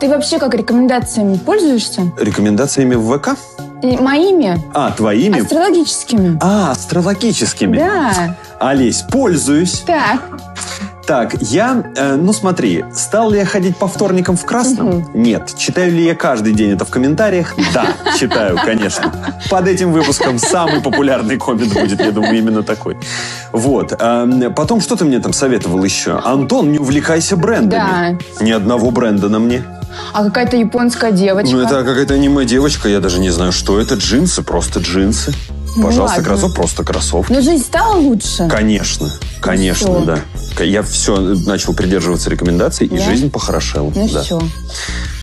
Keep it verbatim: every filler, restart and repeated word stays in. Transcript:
Ты вообще как рекомендациями пользуешься? Рекомендациями в ВК? И моими? А, твоими? Астрологическими. А, астрологическими. Да. Олесь, пользуюсь. Так. Так, я, э, ну смотри, стал ли я ходить по вторникам в красном? Угу. Нет. Читаю ли я каждый день это в комментариях? Да, читаю, конечно. Под этим выпуском самый популярный коммент будет, я думаю, именно такой. Вот. Э, потом, что ты мне там советовал еще? Антон, не увлекайся брендами. Да. Ни одного бренда на мне. А какая-то японская девочка. Ну, это какая-то аниме-девочка, я даже не знаю, что это. Джинсы, просто джинсы. Ну, пожалуйста, ладно. кроссовки, просто кроссовки. Но жизнь стала лучше? Конечно, конечно, ну, да. Я все начал придерживаться рекомендаций, да? И жизнь похорошела. Ну да. все.